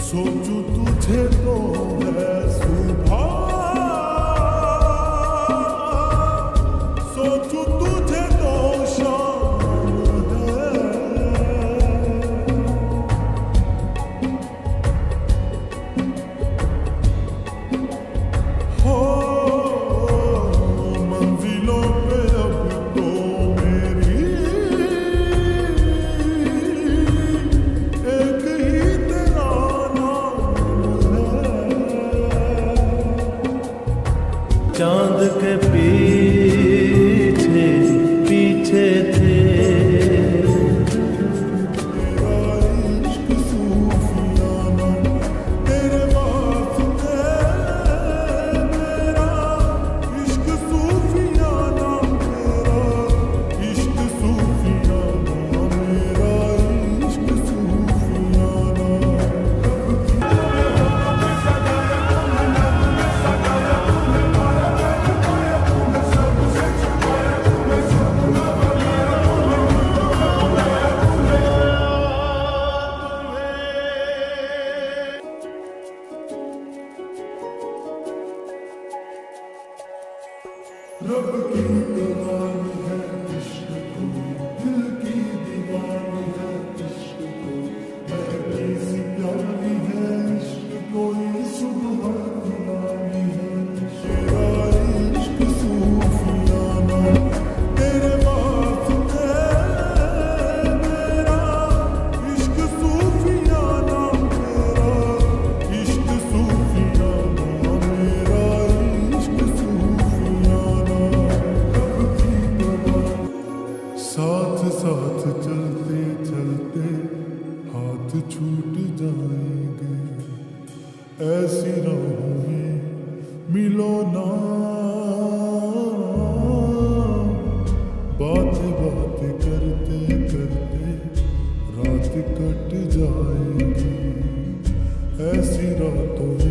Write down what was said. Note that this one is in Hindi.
सोचूं तुझे तो है सुबह, सोचूं तुझे तो शाम है। हो मंजिलों पे अब तो मेरी एक ही तेरा नाम है। चांद के पीछे पीछे थे, तेरा इश्क सूफियाना तेरे वास्ते, मेरा इश्क सूफियाना, मेरा इश्क सूफियाना, मेरा इश्क सूफियाना। रब की दीवानी है इश्क को, दिल की दीवानी है इश्क को, महकी सी प्यारी है इश्क कोई सुबह दीवानी है। तेरा इश्क सूफियाना तेरे वास्ते, मेरा इश्क सूफियाना, मेरा इश्क सूफियाना, मेरा इश्क सूफियाना। साथ साथ चलते चलते हाथ छूट जाएंगे, ऐसी राहों में मिलो ना, बातें बातें करते करते रात कट जाएगी, ऐसी रातों में